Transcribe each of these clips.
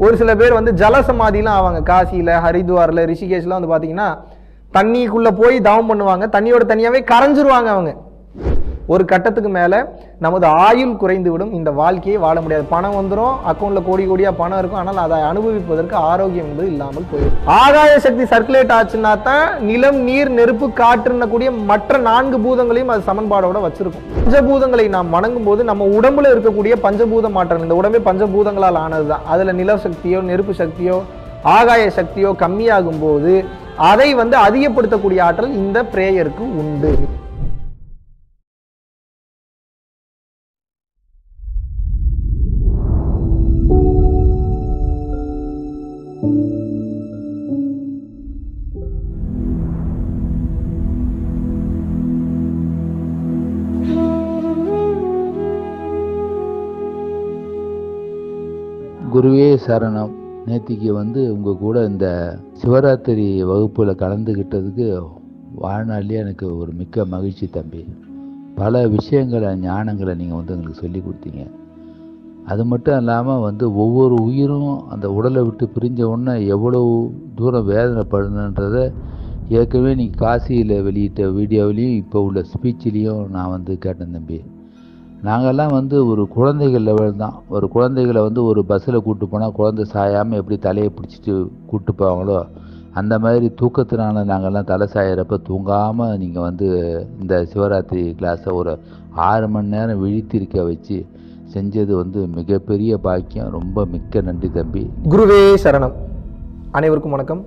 ஒரு சில பேர் வந்து ஜலசமாதிலாம் ஆவாங்க. காசியில், ஹரித்வாரில், ரிஷிகேஷ்லாம் வந்து பார்த்தீங்கன்னா தண்ணிக்குள்ளே போய் தவம் பண்ணுவாங்க. தண்ணியோட தனியாகவே கரைஞ்சிருவாங்க அவங்க. ஒரு கட்டத்துக்கு மேலே நமது ஆயுள் குறைந்து விடும். இந்த வாழ்க்கையை வாழ முடியாது. பணம் வந்துடும், அக்கௌண்ட்டில் கோடி கோடியாக பணம் இருக்கும். ஆனால் அதை அனுபவிப்பதற்கு ஆரோக்கியம் என்பது இல்லாமல் போயிடும். ஆகாய சக்தி சர்க்குலேட் ஆச்சுன்னா தான் நிலம், நீர், நெருப்பு, காற்றுன்னு கூடிய மற்ற 4 பூதங்களையும் அது சமன்பாடோட வச்சிருக்கும். பஞ்சபூதங்களை நாம் வணங்கும் போது நம்ம உடம்புல இருக்கக்கூடிய பஞ்சபூத மாற்றங்கள், இந்த உடம்பே பஞ்சபூதங்களால் ஆனது தான். அதில் நில சக்தியோ, நெருப்பு சக்தியோ, ஆகாய சக்தியோ கம்மியாகும் போது அதை வந்து அதிகப்படுத்தக்கூடிய ஆற்றல் இந்த பிரேயருக்கு உண்டு. குருவே சரணம். நேத்திக்கு உங்கள் கூட இந்த சிவராத்திரி வகுப்பில் கலந்துக்கிட்டதுக்கு வாழ்நாளிலே எனக்கு ஒரு மிக்க மகிழ்ச்சி தம்பி. பல விஷயங்களை, ஞானங்களை நீங்கள் எங்களுக்கு சொல்லி கொடுத்தீங்க. அது மட்டும் இல்லாமல் ஒவ்வொரு உயிரும் அந்த உடலை விட்டு பிரிஞ்ச உடனே எவ்வளவு தூரம் வேதனைப்படணுன்றதை ஏற்கனவே நீங்கள் காசியில் வெளியிட்ட வீடியோவிலையும் இப்போ உள்ள ஸ்பீச்சிலையும் நான் கேட்டேன் தம்பி. நாங்கள்லாம் ஒரு குழந்தைகள் லெவல் தான். ஒரு குழந்தைகளை ஒரு பஸ்ஸில் கூப்பிட்டு போனால் குழந்தை சாயாமல் எப்படி தலையை பிடிச்சிட்டு கூப்பிட்டு போவாங்களோ அந்த மாதிரி தூக்கத்தினால நாங்கள்லாம் தலை சாயிறப்ப தூங்காமல் நீங்கள் இந்த சிவராத்திரி கிளாஸை ஒரு 6 மணி நேரம் விழித்திருக்க வச்சு செஞ்சது மிகப்பெரிய பாக்கியம். ரொம்ப மிக்க நன்றி தம்பி. குருவே சரணம். அனைவருக்கும் வணக்கம்.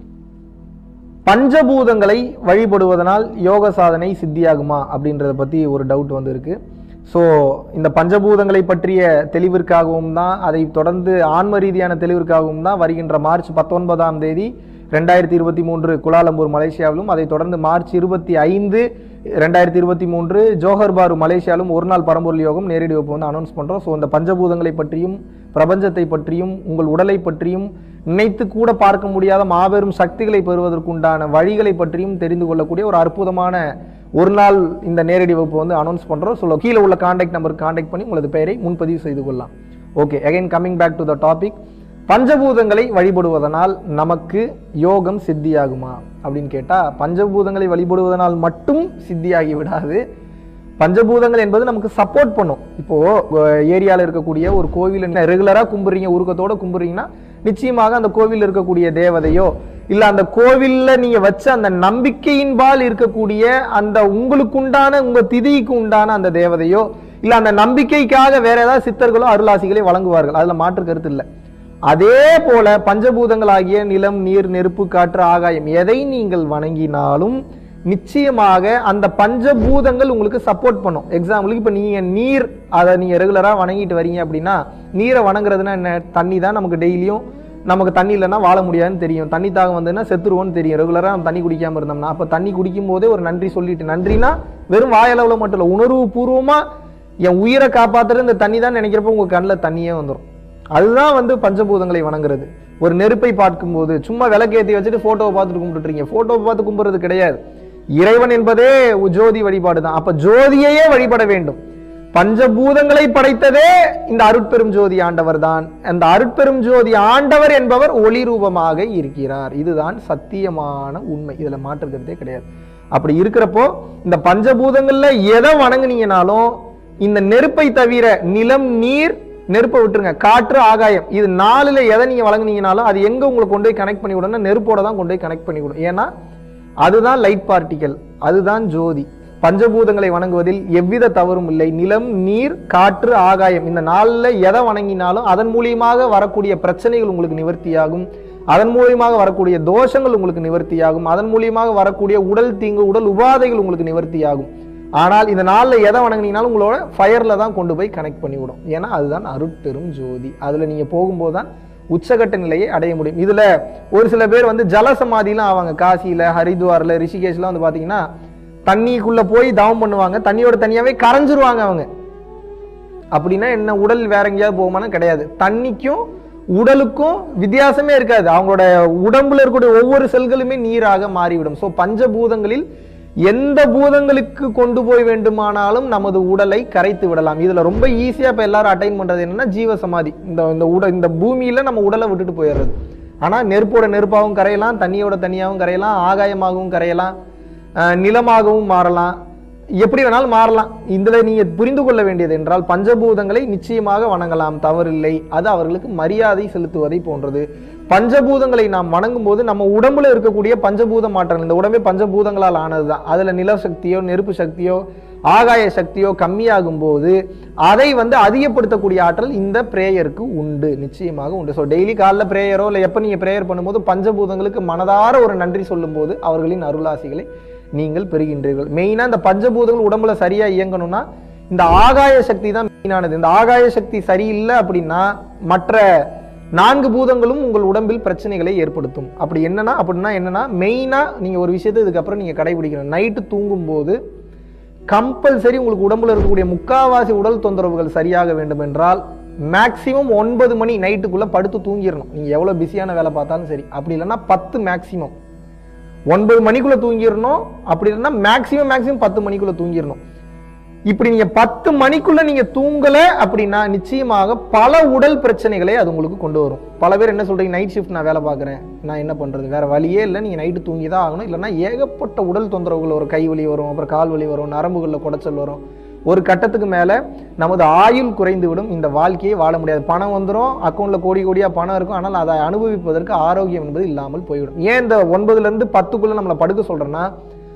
பஞ்சபூதங்களை வழிபடுவதனால் யோக சாதனை சித்தியாகுமா அப்படின்றத பற்றி ஒரு டவுட் இருக்கு. ஸோ இந்த பஞ்சபூதங்களை பற்றிய தெளிவிற்காகவும் தான், அதை தொடர்ந்து ஆன்ம ரீதியான தெளிவிற்காகவும் தான் வருகின்ற மார்ச் 19ஆம் தேதி 2023 குலாலம்பூர் மலேசியாவிலும், அதை தொடர்ந்து மார்ச் 25 2023 ஜோஹர் பாரு மலேசியாவிலும் ஒரு நாள் பரம்பொருள் யோகம் நேரடி வகுப்பு அனௌன்ஸ் பண்ணுறோம். ஸோ இந்த பஞ்சபூதங்களை பற்றியும், பிரபஞ்சத்தை பற்றியும், உங்கள் உடலை பற்றியும், நினைத்து கூட பார்க்க முடியாத மாபெரும் சக்திகளை பெறுவதற்குண்டான வழிகளை பற்றியும் தெரிந்து கொள்ளக்கூடிய ஒரு அற்புதமான ஒரு நாள் இந்த நேரடி வகுப்பு அனௌன்ஸ் பண்ணுறோம். ஸோ கீழே உள்ள கான்டாக்ட் நம்பருக்கு கான்டாக்ட் பண்ணி உங்களது பெயரை முன்பதிவு செய்து கொள்ளலாம். Okay, again coming back to the topic. பஞ்சபூதங்களை வழிபடுவதனால் நமக்கு யோகம் சித்தியாகுமா அப்படின்னு கேட்டால், பஞ்சபூதங்களை வழிபடுவதனால் மட்டும் சித்தியாகி விடாது. பஞ்சபூதங்கள் என்பது நமக்கு சப்போர்ட் பண்ணும். இப்போது ஏரியாவில் இருக்கக்கூடிய ஒரு கோவிலை ரெகுலராக கும்பிட்றீங்க, உருக்கத்தோடு கும்பிட்றீங்கன்னா நிச்சயமாக அந்த கோவிலில் இருக்கக்கூடிய தேவதையோ இல்லை அந்த கோவிலில் நீங்கள் வச்ச அந்த நம்பிக்கையின்பால் இருக்கக்கூடிய அந்த உங்களுக்குண்டான, உங்கள் திதிக்கு உண்டான அந்த தேவதையோ இல்லை அந்த நம்பிக்கைக்காக வேற ஏதாவது சித்தர்களோ அருளாசிகளை வழங்குவார்கள். அதில் மாற்று கருத்து இல்லை. அதே போல பஞ்சபூதங்கள் ஆகிய நிலம், நீர், நெருப்பு, காற்று, ஆகாயம் எதை நீங்கள் வணங்கினாலும் நிச்சயமாக அந்த பஞ்சபூதங்கள் உங்களுக்கு சப்போர்ட் பண்ணும். எக்ஸாம்பிளுக்கு இப்போ நீங்கள் நீர், அதை நீங்கள் ரெகுலராக வணங்கிட்டு வரீங்க அப்படின்னா, நீரை வணங்குறதுனா என்ன? தண்ணி தான். நமக்கு டெய்லியும் நமக்கு தண்ணி இல்லைன்னா வாழ முடியாதுன்னு தெரியும். தண்ணி தாகம் வந்ததுன்னா செத்துருவோன்னு தெரியும். ரெகுலராக நம்ம தண்ணி குடிக்காமல் இருந்தோம்னா, அப்போ தண்ணி குடிக்கும் போதே ஒரு நன்றி சொல்லிட்டு, நன்றினா வெறும் வாயளவில் மட்டும் இல்லை, உணர்வு பூர்வமாக என் உயிரை காப்பாற்றுறது இந்த தண்ணி தான் நினைக்கிறப்போ உங்கள் கண்ணில் தண்ணியே வந்துடும். அதுதான் பஞ்சபூதங்களை வணங்குறது. ஒரு நெருப்பை பார்க்கும்போது சும்மா விளக்கேற்றி வச்சுட்டு ஃபோட்டோவை பார்த்துட்டு கும்பிட்டுறீங்க. ஃபோட்டோவை பார்த்து கும்பிட்றது கிடையாது. இறைவன் என்பதே ஜோதி வழிபாடு தான். அப்ப ஜோதியையே வழிபட வேண்டும். பஞ்சபூதங்களை படைத்ததே இந்த அருட்பெரும் ஜோதி ஆண்டவர் தான். அந்த அருட்பெரும் ஜோதி ஆண்டவர் என்பவர் ஒளி ரூபமாக இருக்கிறார். இதுதான் சத்தியமான உண்மை. இதுல மாற்றுக்கிறதே கிடையாது. அப்படி இருக்கிறப்போ இந்த பஞ்சபூதங்கள்ல எதை வணங்குனீங்கனாலும், இந்த நெருப்பை தவிர நிலம், நீர், நெருப்பை விட்டுருங்க, காற்று, ஆகாயம், இது 4ல எதை நீங்க வழங்குனீங்கனாலும் அது எங்க உங்களை கொண்டு போய் கனெக்ட் பண்ணி விடணும்? நெருப்போட தான் கொண்டு போய் கனெக்ட் பண்ணி விடும். ஏன்னா அதுதான் லைட் பார்ட்டிகல், அதுதான் ஜோதி. பஞ்சபூதங்களை வணங்குவதில் எவ்வித தவறும் இல்லை. நிலம், நீர், காற்று, ஆகாயம் இந்த 4ல எதை வணங்கினாலும் அதன் மூலியமாக வரக்கூடிய பிரச்சனைகள் உங்களுக்கு நிவர்த்தியாகும். அதன் மூலியமாக வரக்கூடிய தோஷங்கள் உங்களுக்கு நிவர்த்தியாகும். அதன் மூலியமாக வரக்கூடிய உடல் தீங்கு, உடல் உபாதைகள் உங்களுக்கு நிவர்த்தியாகும். ஆனால் இந்த 4ல எதை வணங்கினாலும் உங்களோட ஃபயர்ல தான் கொண்டு போய் கனெக்ட் பண்ணி விடும். ஏன்னா அதுதான் அருட்பெரும் ஜோதி. அதுல நீங்க போகும்போது தான் உச்சகட்ட நிலையை அடைய முடியும். இதுல ஒரு சில பேர் ஜலசமாதிலாம் ஆவாங்க. காசியில, ஹரித்வாரில், ரிஷிகேஷ்லாம் பாத்தீங்கன்னா தண்ணிக்குள்ள போய் தவம் பண்ணுவாங்க. தண்ணியோட தனியாவே கரைஞ்சிருவாங்க அவங்க. அப்படின்னா என்ன, உடல் வேற எங்கேயாவது போகுமானா கிடையாது. தண்ணிக்கும் உடலுக்கும் வித்தியாசமே இருக்காது. அவங்களோட உடம்புல இருக்கக்கூடிய ஒவ்வொரு செல்களுமே நீராக மாறிவிடும். ஸோ பஞ்சபூதங்களில் எந்த பூதங்களுக்கு கொண்டு போய் வேண்டுமானாலும் நமது உடலை கரைத்து விடலாம். இதுல ரொம்ப ஈஸியா இப்ப எல்லாரும் அட்டைன் பண்றது என்னன்னா ஜீவ சமாதி. இந்த பூமியில நம்ம உடலை விட்டுட்டு போயிடுறது. ஆனா நெருப்போட நெருப்பாகவும் கரையலாம், தண்ணியோட தண்ணியாகவும் கரையலாம், ஆகாயமாகவும் கரையலாம், நிலமாகவும் மாறலாம், எப்படி வேணாலும் மாறலாம். இதுல நீங்க புரிந்து கொள்ள வேண்டியது என்றால் பஞ்சபூதங்களை நிச்சயமாக வணங்கலாம், தவறில்லை. அது அவர்களுக்கு மரியாதை செலுத்துவதை போன்றது. பஞ்சபூதங்களை நாம் வணங்கும் போது நம்ம உடம்புல இருக்கக்கூடிய பஞ்சபூத மாற்றங்கள், இந்த உடம்பே பஞ்சபூதங்களால் ஆனதுதான். அதுல நில சக்தியோ நெருப்பு சக்தியோ ஆகாய சக்தியோ கம்மியாகும் போது அதை அதிகப்படுத்தக்கூடிய ஆற்றல் இந்த பிரேயருக்கு உண்டு, நிச்சயமாக உண்டு. ஸோ டெய்லி காலைல பிரேயரோ இல்லை எப்போ நீங்க பிரேயர் பண்ணும்போது பஞ்சபூதங்களுக்கு மனதார ஒரு நன்றி சொல்லும் போது அவர்களின் அருளாசிகளை நீங்கள் பெறுகின்றீர்கள். மெயினா இந்த பஞ்சபூதங்கள் உடம்புல சரியா இயங்கணும்னா இந்த ஆகாய சக்தி தான் மெயினானது. இந்த ஆகாய சக்தி சரியில்லை அப்படின்னா மற்ற 4 பூதங்களும் உங்கள் உடம்பில் பிரச்சனைகளை ஏற்படுத்தும். அப்படின்னா என்னன்னா மெயினா நீங்க ஒரு விஷயத்தை இதுக்கப்புறம் நீங்க கடைபிடிக்கணும். நைட்டு தூங்கும் போது கம்பல்சரி உங்களுக்கு உடம்புல இருக்கக்கூடிய முக்காவாசி உடல் தொந்தரவுகள் சரியாக வேண்டும் என்றால் மேக்சிமம் 9 மணி நைட்டுக்குள்ள படுத்து தூங்கிடணும். நீங்க எவ்வளவு பிஸியான வேலை பார்த்தாலும் சரி. அப்படி இல்லைன்னா 10 மேக்சிமம் 9 மணிக்குள்ள தூங்கிடணும். அப்படி இல்லைன்னா மேக்சிமம் 10 மணிக்குள்ள தூங்கிடணும். இப்படி நீங்க 10 மணிக்குள்ள நீங்க தூங்கல அப்படின்னா நிச்சயமாக பல உடல் பிரச்சனைகளை அது உங்களுக்கு கொண்டு வரும். பல பேர் என்ன சொல்றீங்க, நைட் ஷிஃப்ட் நான் வேலை பார்க்குறேன், நான் என்ன பண்றது, வேற வழியே இல்லை, நீங்க நைட்டு தூங்கி தான் ஆகணும், இல்லைன்னா ஏகப்பட்ட உடல் தொந்தரவுகள் வரும். கை வலி வரும், அப்புறம் கால் வலி வரும், நரம்புகளில் குடைச்சல் வரும். ஒரு கட்டத்துக்கு மேல நமது ஆயுள் குறைந்து விடும், இந்த வாழ்க்கையை வாழ முடியாது. பணம் வந்துடும், அக்கௌண்ட்ல கோடி கோடியா பணம் இருக்கும், ஆனால் அதை அனுபவிப்பதற்கு ஆரோக்கியம் என்பது இல்லாமல் போய்விடும். ஏன் இந்த 9ல இருந்து 10க்குள்ள நம்மளை படுக்க சொல்றேன்னா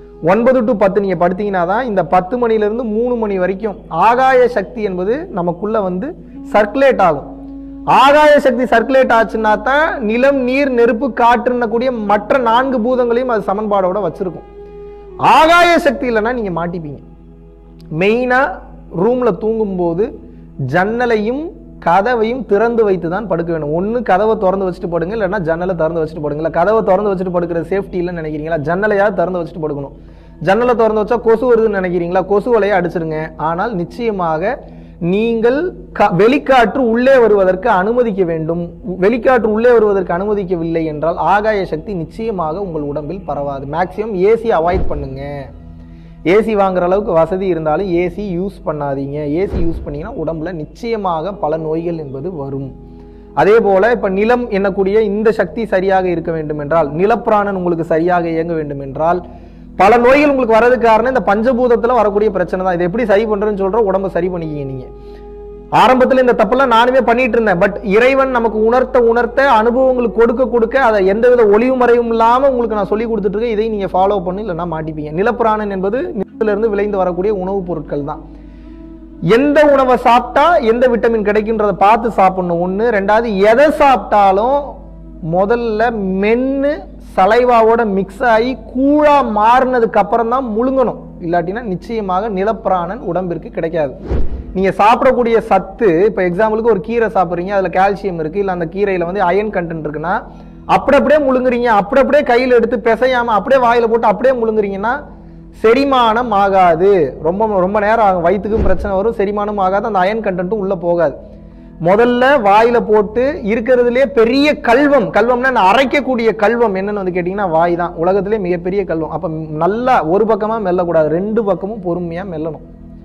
9 to 10 நீங்க படுத்தீங்கன்னா தான் இந்த 10 மணிலிருந்து 3 மணி வரைக்கும் ஆகாய சக்தி என்பது நமக்குள்ள சர்க்குலேட் ஆகும். ஆகாய சக்தி சர்க்குலேட் ஆச்சுன்னா தான் நிலம் நீர் நெருப்பு காற்றுன்னக்கூடிய மற்ற 4 பூதங்களையும் அது சமன்பாடோட வச்சிருக்கும். ஆகாய சக்தி இல்லைன்னா நீங்க மாட்டிப்பீங்க. மெயினா ரூம்ல தூங்கும் போது ஜன்னலையும் கதவையும் திறந்து வைத்து தான் படுக்க வேண்டும். ஒன்று கதவை திறந்து வச்சுட்டு படுங்க, இல்லைன்னா ஜன்னலை திறந்து வச்சுட்டு படுங்க. இல்லை கதவை திறந்து வச்சுட்டு படுக்கிறது சேஃப்டி இல்லைன்னு நினைக்கிறீங்களா, ஜன்னலையாவது திறந்து வச்சுட்டு படுக்கணும். ஜன்னலை திறந்து வச்சா கொசு வருதுன்னு நினைக்கிறீங்களா, கொசு வலையை அடிச்சிருங்க. ஆனால் நிச்சயமாக நீங்கள் வெளிக்காற்று உள்ளே வருவதற்கு அனுமதிக்க வேண்டும். வெளிக்காற்று உள்ளே வருவதற்கு அனுமதிக்கவில்லை என்றால் ஆகாய சக்தி நிச்சயமாக உங்கள் உடம்பில் பரவாது. மேக்சிமம் ஏசி அவாய்ட் பண்ணுங்க. ஏசி வாங்குற அளவுக்கு வசதி இருந்தாலும் ஏசி யூஸ் பண்ணாதீங்க. ஏசி யூஸ் பண்ணீங்கன்னா உடம்புல நிச்சயமாக பல நோய்கள் என்பது வரும். அதே போல இப்ப நிலம் என்னக்கூடிய இந்த சக்தி சரியாக இருக்க வேண்டும் என்றால், நிலப்பிராணன் உங்களுக்கு சரியாக இயங்க வேண்டும் என்றால் பல நோய்கள் உங்களுக்கு வர்றதுக்கு காரணம் இந்த பஞ்சபூதத்துல வரக்கூடிய பிரச்சனை தான். இதை எப்படி சரி பண்றேன்னு சொல்ற, உடம்ப சரி பண்ணிக்கிங்க. நீங்க ஆரம்பத்துல இந்த தப்பெல்லாம் நானுமே பண்ணிட்டு இருந்தேன். பட் இறைவன் நமக்கு உணர்த்த அனுபவங்களுக்கு கொடுக்க அதை எந்தவித ஒளிவு மறைவும் இல்லாம உங்களுக்கு நான் சொல்லி கொடுத்துட்டு இருக்கேன். இதை நீங்க ஃபாலோ பண்ணி இல்லைன்னா மாட்டிப்பீங்க. நிலப்பிராணன் என்பது நிலத்திலிருந்து இருந்து விளைந்து வரக்கூடிய உணவுப் பொருட்கள் தான். எந்த உணவை சாப்பிட்டா எந்த விட்டமின் கிடைக்குன்றதை பார்த்து சாப்பிடணும். ஒண்ணு. ரெண்டாவது, எதை சாப்பிட்டாலும் முதல்ல மென்னு சலைவாவோட மிக்ஸ் ஆகி கூழா மாறினதுக்கு அப்புறம் தான் முழுங்கணும். இல்லாட்டினா நிச்சயமாக நிலப்பிராணன் உடம்பிற்கு கிடைக்காது. நீங்க சாப்பிடக்கூடிய சத்து, இப்ப எக்ஸாம்பிளுக்கு ஒரு கீரை சாப்பிடுறீங்க, அதுல கால்சியம் இருக்கு, இல்ல அந்த கீரையில அயன் கண்டென்ட் இருக்குன்னா அப்படியே முழுங்குறீங்க, அப்படியே கையில எடுத்து பிசையாம அப்படியே வாயில போட்டு அப்படியே முழுங்குறீங்கன்னா செரிமானம் ஆகாது. ரொம்ப நேரம் ஆகும், வயிற்றுக்கும் பிரச்சனை வரும், செரிமானம் ஆகாது, அந்த அயன் கண்டென்ட்டும் உள்ள போகாது. முதல்ல வாயில போட்டு இருக்கிறதுலே பெரிய கல்வம்னா அரைக்கக்கூடிய கல்வம் என்னன்னு கேட்டீங்கன்னா வாய் தான். உலகத்திலே மிகப்பெரிய கல்வம். அப்ப நல்லா ஒரு பக்கமா மெல்லக்கூடாது, 2 பக்கமும் பொறுமையா மெல்லணும்.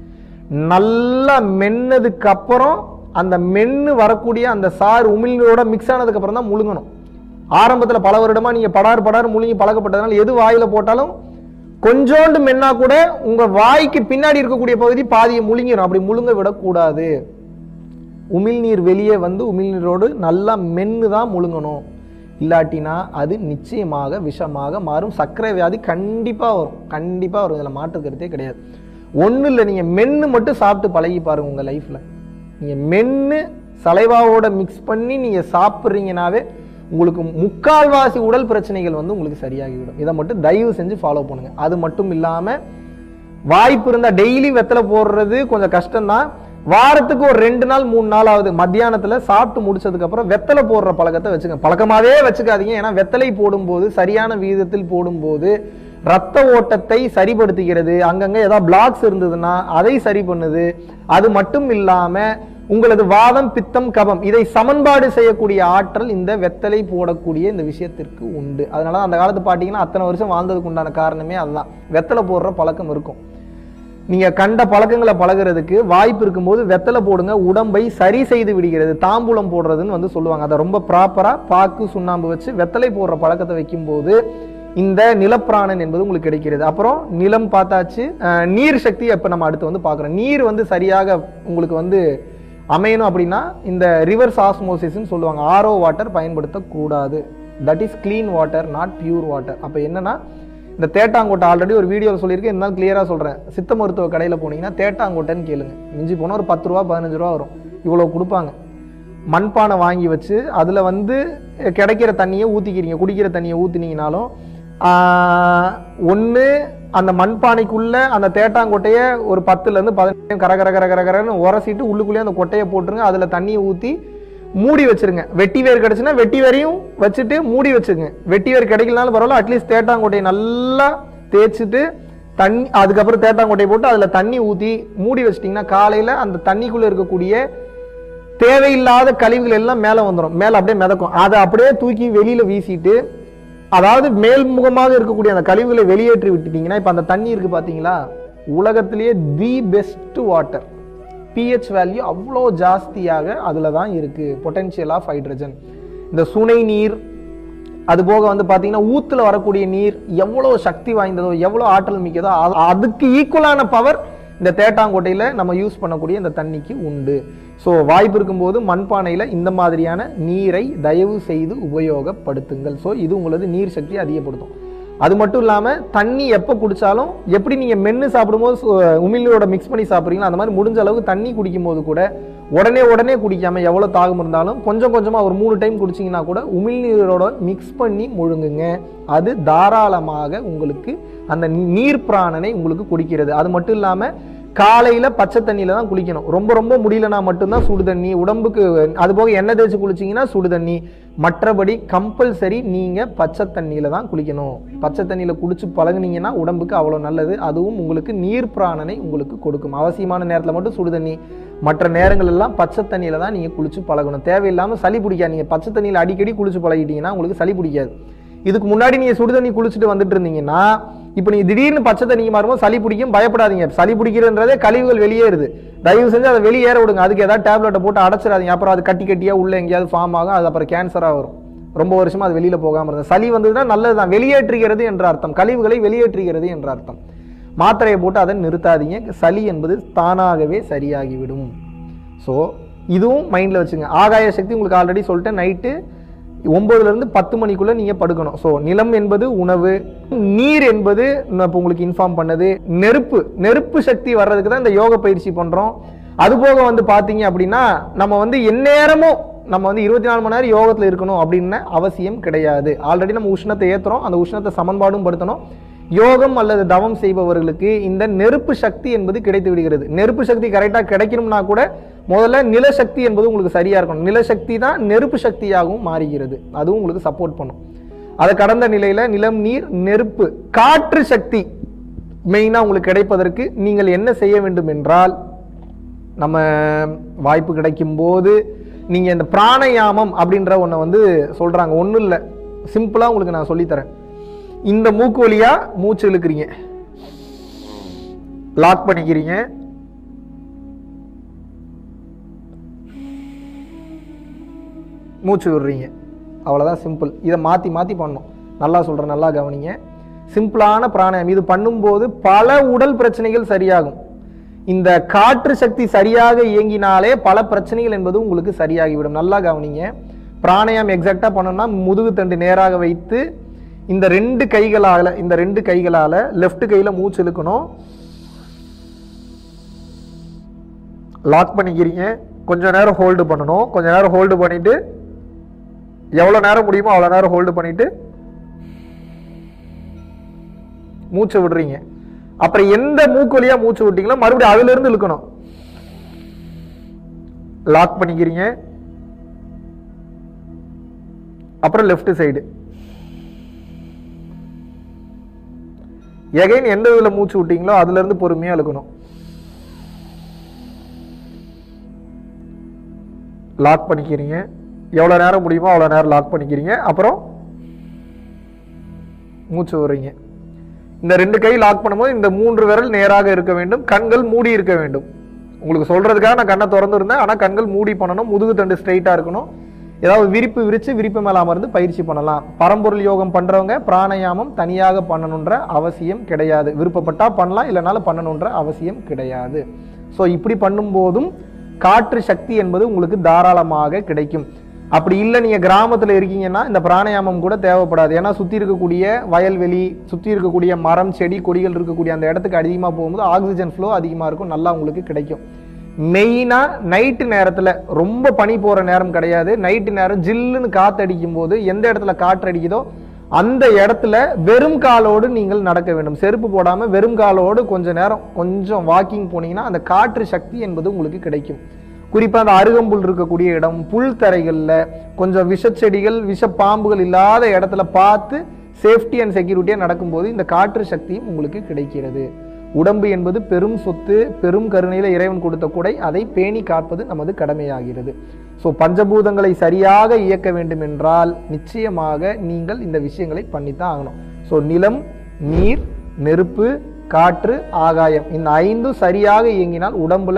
நல்லா மென்னதுக்கு அப்புறம் அந்த மென்னு வரக்கூடிய அந்த சாறு உமிழ்நீரோட மிக்ஸ் ஆனதுக்கு அப்புறம் தான் முழுங்கணும். ஆரம்பத்துல பல வருடமா நீங்க படார் முழுங்கி பழக்கப்பட்டதுனால எது வாயில போட்டாலும் கொஞ்சோண்டு மென்னா கூட உங்க வாய்க்கு பின்னாடி இருக்கக்கூடிய பகுதி பாதியை முழுங்கிடும். அப்படி முழுங்க விடக்கூடாது. உமிழ்நீர் வெளியே உமிழ்நீரோடு நல்லா மென்னு தான் முழுங்கணும். இல்லாட்டினா அது நிச்சயமாக விஷமாக மாறும். சர்க்கரை வியாதி கண்டிப்பா வரும். இதுல மாற்று கருத்தே கிடையாது. ஒண்ணு இல்லை, நீங்க மென்னு மட்டும் சாப்பிட்டு பழகி பாருங்க. உங்க லைஃப்ல நீங்க மென்னு சலைவாவோட மிக்ஸ் பண்ணி நீங்க சாப்பிட்றீங்கனாவே உங்களுக்கு முக்கால்வாசி உடல் பிரச்சனைகள் உங்களுக்கு சரியாகிவிடும். இதை மட்டும் தயவு செஞ்சு ஃபாலோ பண்ணுங்க. அது மட்டும் இல்லாம வாய்ப்பு இருந்தா டெய்லி வெத்தலை போடுறது கொஞ்சம் கஷ்டம்தான். வாரத்துக்கு ஒரு 2 நாள் 3 நாளாவது மத்தியானத்துல சாப்பிட்டு முடிச்சதுக்கு அப்புறம் வெத்தலை போடுற பழக்கத்தை வச்சுக்க. பழக்கமாவே வச்சுக்காதீங்க. ஏன்னா வெத்தலை போடும்போது சரியான விகிதத்தில் போடும்போது ரத்த ஓட்டத்தை சரிபடுத்துகிறது. அங்கங்க ஏதாவது பிளாக்ஸ் இருந்ததுன்னா அதை சரி பண்ணுது. அது மட்டும் இல்லாம உங்களது வாதம், பித்தம், கபம் இதை சமன்பாடு செய்யக்கூடிய ஆற்றல் இந்த வெத்தலை போடக்கூடிய இந்த விஷயத்திற்கு உண்டு. அதனால அந்த காலத்து பாத்தீங்கன்னா அத்தனை வருஷம் வாழ்ந்ததுக்கு உண்டான காரணமே அதுதான். வெத்தலை போடுற பழக்கம் இருக்கும். நீங்க கண்ட பழக்கங்களை பழகிறதுக்கு வாய்ப்பு இருக்கும்போது வெத்தலை போடுங்க, உடம்பை சரி செய்து விடுகிறது. தாம்பூலம் போடுறதுன்னு வந்து சொல்லுவாங்க. அதை ரொம்ப ப்ராப்பரா பாக்கு சுண்ணாம்பு வச்சு வெத்தலை போடுற பழக்கத்தை வைக்கும் போது இந்த நிலப்பிராணன் என்பது உங்களுக்கு கிடைக்கிறது. அப்புறம் நிலம் பார்த்தாச்சு. நீர் சக்தி அப்ப நம்ம அடுத்து வந்து பார்க்குறோம். நீர் வந்து சரியாக உங்களுக்கு வந்து அமையணும் அப்படின்னா இந்த ரிவர்ஸ் ஆஸ்மோசிஸ்ன்னு சொல்லுவாங்க. ஆர்ஓ வாட்டர் பயன்படுத்தக்கூடாது. That is clean water, not pure water. அப்போ என்னன்னா இந்த தேட்டாங்கோட்டை ஆல்ரெடி ஒரு வீடியோவில் சொல்லியிருக்கேன், இருந்தாலும் கிளியராக சொல்கிறேன். சித்த மருத்துவ கடையில் போனீங்கன்னா தேட்டாங்கோட்டைன்னு கேளுங்க. மிஞ்சி போனால் ஒரு 10 ரூபா 15 ரூபா வரும். இவ்வளோ கொடுப்பாங்க. மண்பானை வாங்கி வச்சு அதில் வந்து கிடைக்கிற தண்ணியை ஊற்றிக்கிறீங்க. குடிக்கிற தண்ணியை ஊற்றினீங்கனாலும் ஒன்று அந்த மண்பானைக்குள்ளே அந்த தேட்டாங்கொட்டையை ஒரு 10லேருந்து 15 கரகரன்னு உரசிட்டு உள்ளுக்குள்ளேயே அந்த கொட்டையை போட்டுருங்க. அதில் தண்ணியை ஊற்றி மூடி வச்சிருங்க. வெட்டி வேர் கிடைச்சுன்னா வெட்டி வேரையும் வச்சுட்டு மூடி வச்சுருங்க. வெட்டி வேர் கிடைக்கலனாலும் பரவாயில்ல, அட்லீஸ்ட் தேட்டாங்கொட்டையை நல்லா தேய்ச்சிட்டு தண்ணி அதுக்கப்புறம் தேட்டாங்கொட்டையை போட்டு அதில் தண்ணி ஊற்றி மூடி வச்சிட்டிங்கன்னா காலையில் அந்த தண்ணிக்குள்ளே இருக்கக்கூடிய தேவையில்லாத கழிவுகள் எல்லாம் மேலே வந்துடும். மேலே அப்படியே மிதக்கும். அதை அப்படியே தூக்கி வெளியில் வீசிட்டு, அதாவது மேல்முகமாக இருக்கக்கூடிய அந்த கழிவுகளை வெளியேற்றி விட்டுட்டீங்கன்னா இப்போ அந்த தண்ணி இருக்குது பார்த்தீங்களா, உலகத்திலேயே the best water. pH value அவ்வளோ ஜாஸ்தியாக அதில் தான் இருக்குது. Potential of hydrogen. இந்த சுனை நீர் அது போக வந்து பார்த்தீங்கன்னா ஊத்தில் வரக்கூடிய நீர் எவ்வளோ சக்தி வாய்ந்ததோ, எவ்வளோ ஆற்றல் மிக்கதோ அதுக்கு ஈக்குவலான பவர் இந்த தேட்டாங்கோட்டையில் நம்ம யூஸ் பண்ணக்கூடிய இந்த தண்ணிக்கு உண்டு. ஸோ வாய்ப்பு இருக்கும்போது மண்பானையில் இந்த மாதிரியான நீரை தயவு செய்து உபயோகப்படுத்துங்கள். ஸோ இது உங்களது நீர் சக்தியை அதிகப்படுத்தும். அது மட்டும் இல்லாமல் தண்ணி எப்போ குடித்தாலும் எப்படி நீங்கள் மென்று சாப்பிடும்போது உமிழ்நீரோட மிக்ஸ் பண்ணி சாப்பிட்றீங்களோ அந்த மாதிரி முடிஞ்ச அளவுக்கு தண்ணி குடிக்கும்போது கூட உடனே குடிக்காமல் எவ்வளோ தாகம் இருந்தாலும் கொஞ்சம் கொஞ்சமாக ஒரு 3 டைம் குடிச்சிங்கன்னா கூட உமிழ்நீரோட மிக்ஸ் பண்ணி முழுங்குங்க. அது தாராளமாக உங்களுக்கு அந்த நீர் பிராணனை உங்களுக்கு குடிக்கிறது. அது மட்டும் இல்லாமல் காலையில் பச்சை தண்ணியில் தான் குளிக்கணும். ரொம்ப முடியலனா மட்டும்தான் சுடு தண்ணி. உடம்புக்கு அது போக எண்ணெய் தேய்ச்சி குளிச்சிங்கன்னா சுடு தண்ணி. மற்றபடி கம்பல்சரி நீங்கள் பச்சை தண்ணியில் தான் குளிக்கணும். பச்சை தண்ணியில் குளிச்சு பழகுனீங்கன்னா உடம்புக்கு அவ்வளோ நல்லது. அதுவும் உங்களுக்கு நீர் பிராணனை உங்களுக்கு கொடுக்கும். அவசியமான நேரத்தில் மட்டும் சுடு தண்ணி, மற்ற நேரங்கள் எல்லாம் பச்சை தண்ணியில் தான் நீங்கள் குளிச்சு பழகணும். தேவையில்லாமல் சளி பிடிக்காது. நீங்கள் பச்சை தண்ணியில் அடிக்கடி குளிச்சு பழகிட்டீங்கன்னா உங்களுக்கு சளி பிடிக்காது. இதுக்கு முன்னாடி நீங்கள் சுடு தண்ணி குளிச்சுட்டு வந்துட்டு இருந்தீங்கன்னா இப்போ நீங்கள் திடீர்னு பச்சை தண்ணிக்கு மாறும்போது சளி பிடிக்கும். பயப்படாதீங்க. சளி பிடிக்கிறதுன்றதே கழிவுகள் வெளியேறுது. தயவு செஞ்சு அதை வெளியேற விடுங்க. அதுக்கு ஏதாவது டேப்லெட்டை போட்டு அடைச்சிடாதீங்க. அப்புறம் அது கட்டியாக உள்ள எங்கேயாவது ஃபார்ம் ஆகும். அது அப்புறம் கேன்சராக வரும். ரொம்ப வருஷமா அது வெளியில் போகாமல் இருந்தது. சளி வந்ததுன்னா நல்லது தான். வெளியேற்றுகிறது என்ற அர்த்தம். கழிவுகளை வெளியேற்றுகிறது என்ற அர்த்தம். மாத்திரையை போட்டு அதை நிறுத்தாதீங்க. சளி என்பது தானாகவே சரியாகிவிடும். ஸோ இதுவும் மைண்டில் வச்சுங்க. ஆகாய சக்தி உங்களுக்கு ஆல்ரெடி சொல்லிட்டேன். நைட்டு 9லேருந்து 10 மணிக்குள்ளே நீங்கள் படுக்கணும். ஸோ நிலம் என்பது உணவு, நீர் என்பது இப்போ உங்களுக்கு இன்ஃபார்ம் பண்ணது, நெருப்பு சக்தி வர்றதுக்கு தான் இந்த யோக பயிற்சி பண்ணுறோம். அதுபோக வந்து பார்த்தீங்க அப்படின்னா நம்ம வந்து எந்நேரமும் நம்ம வந்து 24 மணி நேரம் யோகத்தில் இருக்கணும் அப்படின்னு அவசியம் கிடையாது. ஆல்ரெடி நம்ம உஷ்ணத்தை ஏற்றுறோம். அந்த உஷ்ணத்தை சமன்பாடும் படுத்தணும். யோகம் அல்லது தவம் செய்பவர்களுக்கு இந்த நெருப்பு சக்தி என்பது கிடைத்து விடுகிறது. நெருப்பு சக்தி கரெக்டாக கிடைக்கணும்னா கூட முதல்ல நிலசக்தி என்பது உங்களுக்கு சரியா இருக்கணும். நிலசக்தி தான் நெருப்பு சக்தியாகவும் மாறுகிறது. அதுவும் உங்களுக்கு சப்போர்ட் பண்ணும். அதை கடந்த நிலையில நிலம், நீர், நெருப்பு, காற்று சக்தி மெயினா உங்களுக்கு கிடைப்பதற்கு நீங்கள் என்ன செய்ய வேண்டும் என்றால், நம்ம வாய்ப்பு கிடைக்கும் போது நீங்க இந்த பிராணயாமம் அப்படின்ற ஒன்றை வந்து சொல்றாங்க. ஒன்றும் இல்லை, சிம்பிளா உங்களுக்கு நான் சொல்லித்தரேன். இந்த மூக்கு வழியா மூச்சு இழுக்கிறீங்க, லாக் பண்ணிக்கிறீங்க, மூச்சு விடுறீங்க. அவ்வளோதான், சிம்பிள். இதை மாற்றி மாற்றி பண்ணணும். நல்லா சொல்கிறேன், நல்லா கவனிங்க. சிம்பிளான பிராணாயாமம். இது பண்ணும்போது பல உடல் பிரச்சனைகள் சரியாகும். இந்த காற்று சக்தி சரியாக இயங்கினாலே பல பிரச்சனைகள் என்பது உங்களுக்கு சரியாகிவிடும். நல்லா கவனிங்க. பிராணாயாமம் எக்ஸாக்டாக பண்ணணும்னா முதுகு தண்டு நேராக வைத்து இந்த ரெண்டு கைகளால் லெஃப்ட் கையில் மூச்சு இழுக்கணும், லாக் பண்ணிக்கிறீங்க. கொஞ்ச நேரம் ஹோல்டு பண்ணணும். கொஞ்ச நேரம் ஹோல்டு பண்ணிட்டு எவ்வளோ நேரம் முடியுமோ அவ்வளோ நேரம் ஹோல்டு பண்ணிட்டு மூச்சை விடுறீங்க. அப்புறம் எந்த மூக்கு வழியா மூச்சு விட்டீங்களோ மறுபடியும் அதுல இருந்து இழுக்கணும். லாக் பண்ணிக்கிறீங்க. அப்புறம் லெஃப்ட் சைடு எகைன் எந்த இதுல மூச்சு விட்டீங்களோ அதுல இருந்து பொறுமையா இழுக்கணும். லாக் பண்ணிக்கிறீங்க. எவ்வளோ நேரம் முடியுமோ அவ்வளோ நேரம் லாக் பண்ணிக்கிறீங்க. அப்புறம் மூச்சு விடுறீங்க. இந்த 2 கை லாக் பண்ணும்போது இந்த 3 விரல் நேராக இருக்க வேண்டும், கண்கள் மூடி இருக்க வேண்டும். உங்களுக்கு சொல்றதுக்காக நான் கண்ணை திறந்து இருந்தேன், ஆனால் கண்கள் மூடி பண்ணணும், முதுகு தண்டு ஸ்ட்ரைட்டாக இருக்கணும். ஏதாவது விரிப்பு விரித்து விரிப்பு மேலே அமர்ந்து பயிற்சி பண்ணலாம். பரம்பொருள் யோகம் பண்ணுறவங்க பிராணாயாமம் தனியாக பண்ணணுன்ற அவசியம் கிடையாது. விருப்பப்பட்டா பண்ணலாம், இல்லைனாலும் பண்ணணுன்ற அவசியம் கிடையாது. ஸோ இப்படி பண்ணும்போதும் காற்று சக்தி என்பது உங்களுக்கு தாராளமாக கிடைக்கும். அப்படி இல்லை, நீங்கள் கிராமத்தில் இருக்கீங்கன்னா இந்த பிராணாயாமம் கூட தேவைப்படாது. ஏன்னா சுற்றி இருக்கக்கூடிய வயல்வெளி, சுற்றி இருக்கக்கூடிய மரம் செடி கொடிகள் இருக்கக்கூடிய அந்த இடத்துக்கு அதிகமாக போகும்போது ஆக்சிஜன் ஃப்ளோ அதிகமாக இருக்கும், நல்லா உங்களுக்கு கிடைக்கும். மெயினாக நைட்டு நேரத்தில், ரொம்ப பனி போகிற நேரம் கிடையாது, நைட்டு நேரம் ஜில்லுன்னு காற்று அடிக்கும் போது எந்த இடத்துல காற்று அடிக்குதோ அந்த இடத்துல வெறும் காலோடு நீங்கள் நடக்க வேண்டும். செருப்பு போடாமல் வெறும் காலோடு கொஞ்சம் வாக்கிங் போனீங்கன்னா அந்த காற்று சக்தி என்பது உங்களுக்கு கிடைக்கும். குறிப்பாக அந்த அருகம்புல் இருக்கக்கூடிய இடம், புல் தரைகளில் கொஞ்சம் விஷச்செடிகள் விஷ பாம்புகள் இல்லாத இடத்துல பார்த்து சேஃப்டி அண்ட் செக்யூரிட்டியாக நடக்கும்போது இந்த காற்று சக்தியும் உங்களுக்கு கிடைக்கிறது. உடம்பு என்பது பெரும் சொத்து, பெரும் கருணையில் இறைவன் கொடுத்த கொடை, அதை பேணி காப்பது நமது கடமையாகிறது. ஸோ பஞ்சபூதங்களை சரியாக இயக்க வேண்டும் என்றால் நிச்சயமாக நீங்கள் இந்த விஷயங்களை பண்ணித்தான் ஆகணும். ஸோ நிலம், நீர், நெருப்பு, காற்று, ஆகாயம், இந்த 5 சரியாக இயங்கினால் உடம்புல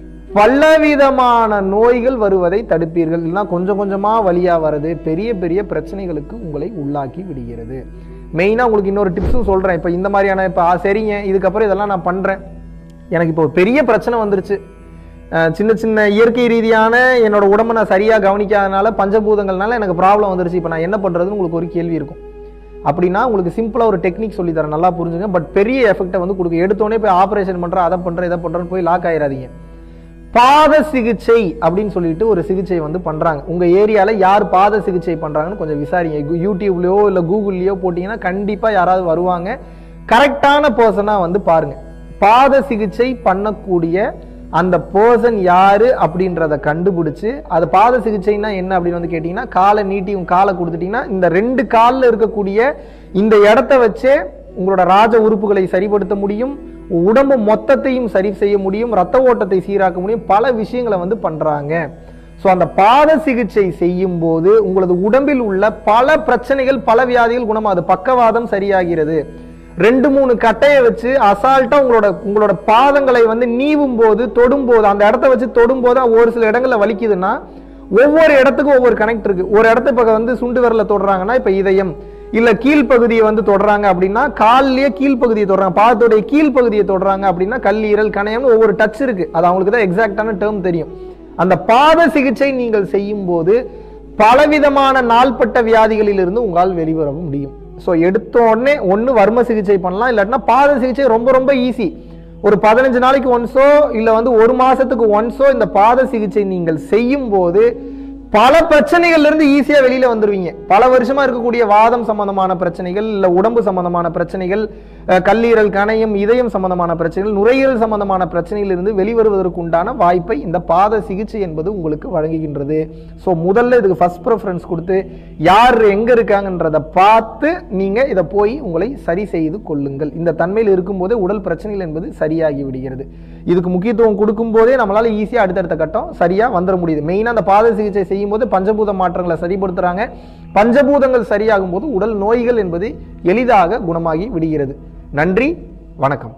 பலவிதமான நோய்கள் வருவதை தடுப்பீர்கள். இல்லைன்னா கொஞ்சம் கொஞ்சமாக வழியாக வர்றது பெரிய பெரிய பிரச்சனைகளுக்கு உங்களை உள்ளாக்கி விடுகிறது. மெயினாக உங்களுக்கு இன்னொரு டிப்ஸும் சொல்கிறேன். இப்போ இந்த மாதிரியான சரிங்க, இதுக்கப்புறம் இதெல்லாம் நான் பண்ணுறேன், எனக்கு இப்போ பெரிய பிரச்சனை வந்துருச்சு, சின்ன சின்ன இயற்கை ரீதியான என்னோட உடம்பை நான் சரியாக கவனிக்காதனால பஞ்சபூதங்கள்னால எனக்கு ப்ராப்ளம் வந்துருச்சு, இப்போ நான் என்ன பண்ணுறதுன்னு உங்களுக்கு ஒரு கேள்வி இருக்கும். அப்படின்னா உங்களுக்கு சிம்பிளாக ஒரு டெக்னிக் சொல்லித்தரேன், நல்லா புரிஞ்சுங்க. பட் பெரிய எஃபெக்டை வந்து கொடுக்க எடுத்தோடனே போய் ஆப்ரேஷன் பண்ணுறேன், அதை பண்ணுறேன், இதை பண்ணுறேன்னு போய் லாக் ஆயிடாதீங்க. பாத சிகிச்சை அப்படின்னு சொல்லிட்டு ஒரு சிகிச்சை வந்து பண்றாங்க. உங்க ஏரியால யார் பாத சிகிச்சை பண்றாங்கன்னு கொஞ்சம் விசாரிங்க. யூடியூப்லயோ இல்ல கூகுள்லயோ போட்டீங்கன்னா கண்டிப்பா யாராவது வருவாங்க. கரெக்டான பர்சனா வந்து பாருங்க. பாத சிகிச்சை பண்ணக்கூடிய அந்த பர்சன் யாரு அப்படின்றத கண்டுபிடிச்சு, அது பாத சிகிச்சைன்னா என்ன அப்படின்னு வந்து கேட்டீங்கன்னா, காலை நீட்டி உங்க காலை கொடுத்துட்டீங்கன்னா இந்த 2 காலில் இருக்கக்கூடிய இந்த இடத்த வச்சே உங்களோட ராஜ உறுப்புகளை சரிப்படுத்த முடியும், உடம்பு மொத்தத்தையும் சரி செய்ய முடியும், ரத்த ஓட்டத்தை சீராக்க முடியும், பல விஷயங்களை வந்து பண்றாங்க. ஸோ அந்த பாத சிகிச்சை செய்யும் போது உங்களது உடம்பில் உள்ள பல பிரச்சனைகள், பல வியாதிகள் குணமாகுது. பக்கவாதம் சரியாகிறது. 2-3 கட்டையை வச்சு அசால்ட்டா உங்களோட பாதங்களை வந்து நீவும் போது, தொடும் போது, அந்த இடத்த வச்சு தொடும் போது ஒரு சில இடங்கள்ல வலிக்குதுன்னா ஒவ்வொரு இடத்துக்கும் ஒவ்வொரு கனெக்ட் இருக்கு. ஒரு இடத்த இப்ப வந்து சுண்டு விரல தொடுறாங்கன்னா இப்ப இதயம், இல்ல கீழ்ப்பகுதியை வந்து தொடுறாங்க அப்படின்னா காலிலேயே கீழ்ப்பகுதியை தொடுறாங்க, பாதத்துடைய கீழ்ப்பகுதியை தொடுறாங்க அப்படின்னா கல்லீரல், கணையம், ஒவ்வொரு டச் இருக்கு. அது அவங்களுக்கு தான் எக்ஸாக்டான டேர்ம் தெரியும். அந்த பாத சிகிச்சை நீங்கள் செய்யும் போது பலவிதமான நாள்பட்ட வியாதிகளில் இருந்து உங்களால் வெளிவர முடியும். ஸோ எடுத்த உடனே ஒன்று வர்ம சிகிச்சை பண்ணலாம், இல்லாட்டினா பாத சிகிச்சை ரொம்ப ரொம்ப ஈஸி. ஒரு 15 நாளைக்கு ஒன்ஸோ இல்லை வந்து 1 மாசத்துக்கு ஒன்ஸோ இந்த பாத சிகிச்சை நீங்கள் செய்யும் போது பல பிரச்சனைகள்ல இருந்து ஈஸியா வெளியில வந்துருவீங்க. பல வருஷமா இருக்கக்கூடிய வாதம் சம்பந்தமான பிரச்சனைகள், இல்ல உடம்பு சம்பந்தமான பிரச்சனைகள், கல்லீரல், கணையம், இதயம் சம்பந்தமான பிரச்சனைகள், நுரையீரல் சம்பந்தமான பிரச்சனைகள் இருந்து வெளிவருவதற்கு உண்டான வாய்ப்பை இந்த பாத சிகிச்சை என்பது உங்களுக்கு வழங்குகின்றது. ஸோ முதல்ல இதுக்கு ஃபர்ஸ்ட் ப்ரிஃபரன்ஸ் கொடுத்து யார் எங்க இருக்காங்கன்றதை பார்த்து நீங்க இதை போய் உங்களை சரி செய்து கொள்ளுங்கள். இந்த தன்மையில் இருக்கும்போதே உடல் பிரச்சனைகள் என்பது சரியாகி விடுகிறது. இதுக்கு முக்கியத்துவம் கொடுக்கும் போதே நம்மளால ஈஸியா அடுத்தடுத்த கட்டம் சரியா வந்துட முடியுது. மெயினா அந்த பாத சிகிச்சை செய்யும் போது பஞ்சபூத மாற்றங்களை சரிப்படுத்துறாங்க. பஞ்சபூதங்கள் சரியாகும் போது உடல் நோய்கள் என்பது எளிதாக குணமாகி விடுகிறது. நன்றி, வணக்கம்.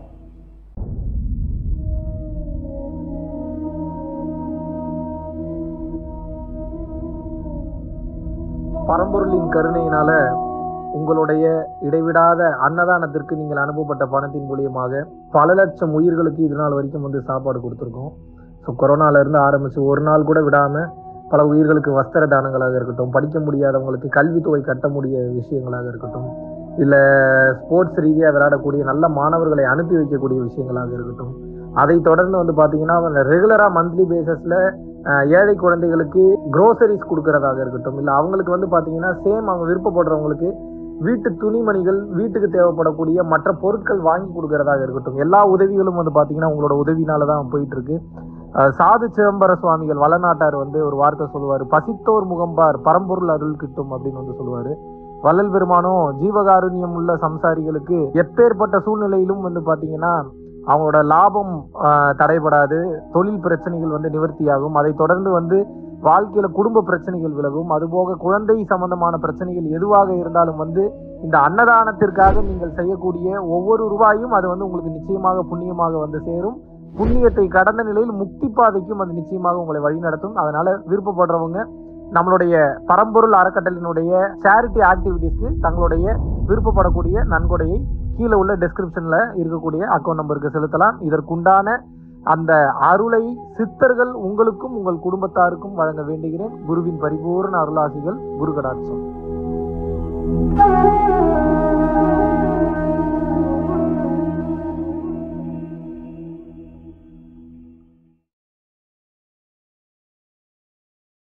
பரம்பொருளின் கருணையினால உங்களுடைய இடைவிடாத அன்னதானத்திற்கு நீங்கள் அனுப்பப்பட்ட பணத்தின் மூலியமாக பல லட்சம் உயிர்களுக்கு இது நாள் வரைக்கும் வந்து சாப்பாடு கொடுத்துருக்கோம். ஸோ கொரோனால இருந்து ஆரம்பிச்சு ஒரு நாள் கூட விடாம பல உயிர்களுக்கு வஸ்திர தானங்களாக இருக்கட்டும், படிக்க முடியாதவங்களுக்கு கல்வித்தொகை கட்ட முடிய விஷயங்களாக இருக்கட்டும், இல்லை ஸ்போர்ட்ஸ் ரீதியாக விளையாடக்கூடிய நல்ல மாணவர்களை அனுப்பி வைக்கக்கூடிய விஷயங்களாக இருக்கட்டும், அதை தொடர்ந்து வந்து பார்த்தீங்கன்னா ரெகுலராக மந்த்லி பேசிஸில் ஏழை குழந்தைகளுக்கு க்ரோசரிஸ் கொடுக்கறதாக இருக்கட்டும், இல்லை அவங்களுக்கு வந்து பார்த்தீங்கன்னா சேம் அவங்க விருப்பப்படுறவங்களுக்கு வீட்டு துணிமணிகள், வீட்டுக்கு தேவைப்படக்கூடிய மற்ற பொருட்கள் வாங்கி கொடுக்கறதாக இருக்கட்டும், எல்லா உதவிகளும் வந்து பார்த்தீங்கன்னா உங்களோட உதவினால தான் போயிட்டு இருக்கு. சாது சிதம்பர சுவாமிகள் வளநாட்டார் வந்து ஒரு வார்த்தை சொல்லுவார், பசித்தோர் முகம்பார் பரம்பொருள் அருள் கிட்டும் அப்படின்னு வந்து சொல்லுவாரு. வள்ளல் பெருமானும் ஜீவகாருண்யம் உள்ள சம்சாரிகளுக்கு எப்பேற்பட்ட சூழ்நிலையிலும் வந்து பார்த்தீங்கன்னா அவங்களோட லாபம் தடைபடாது, தொழில் பிரச்சனைகள் வந்து நிவர்த்தியாகும், அதை தொடர்ந்து வந்து வாழ்க்கையில குடும்ப பிரச்சனைகள் விலகும், அதுபோக குழந்தை சம்பந்தமான பிரச்சனைகள் எதுவாக இருந்தாலும் வந்து இந்த அன்னதானத்திற்காக நீங்கள் செய்யக்கூடிய ஒவ்வொரு ரூபாயும் அது வந்து உங்களுக்கு நிச்சயமாக புண்ணியமாக வந்து சேரும். புண்ணியத்தை கடந்த நிலையில் முக்தி பாதைக்கும் அது நிச்சயமாக உங்களை வழிநடத்தும். அதனால விருப்பப்படுறவங்க நம்மளுடைய பரம்பொருள் அறக்கட்டளையினுடைய சேரிட்டி ஆக்டிவிட்டீஸ்க்கு தங்களுடைய விருப்பப்படக்கூடிய நன்கொடையை கீழே உள்ள டெஸ்கிரிப்ஷன்ல இருக்கக்கூடிய அக்கௌண்ட் நம்பருக்கு செலுத்தலாம். இதற்குண்டான அந்த அருளை சித்தர்கள் உங்களுக்கும் உங்கள் குடும்பத்தாருக்கும் வழங்க வேண்டுகிறேன். குருவின் பரிபூர்ண அருளாசிகள். குரு கடாட்சம்.